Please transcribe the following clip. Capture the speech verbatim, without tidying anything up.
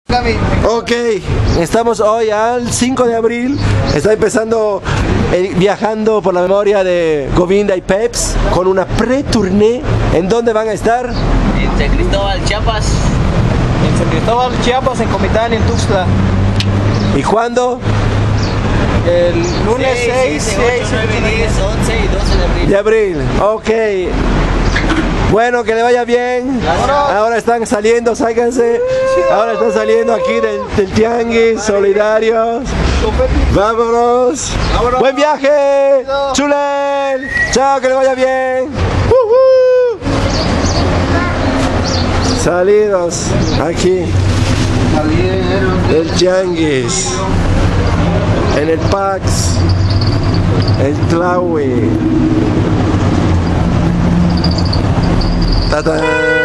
Ok, estamos hoy al cinco de abril, está empezando eh, viajando por la memoria de Govinda y Peps con una pre-tournée. ¿En dónde van a estar? En San Cristóbal, Chiapas. En San Cristóbal, Chiapas, en Comitán, en Tuxtla. ¿Y cuándo? El lunes seis, siete, ocho, nueve, diez, once y doce de abril. De abril, ok. Bueno, que le vaya bien. Ahora están saliendo, sáquense. Ahora están saliendo aquí del, del tianguis, solidarios. Vámonos. Buen viaje. Chulen. Chao, que le vaya bien. Uh-huh. Salidos aquí del tianguis. En el Pax. El Tlahui. Ta-ta.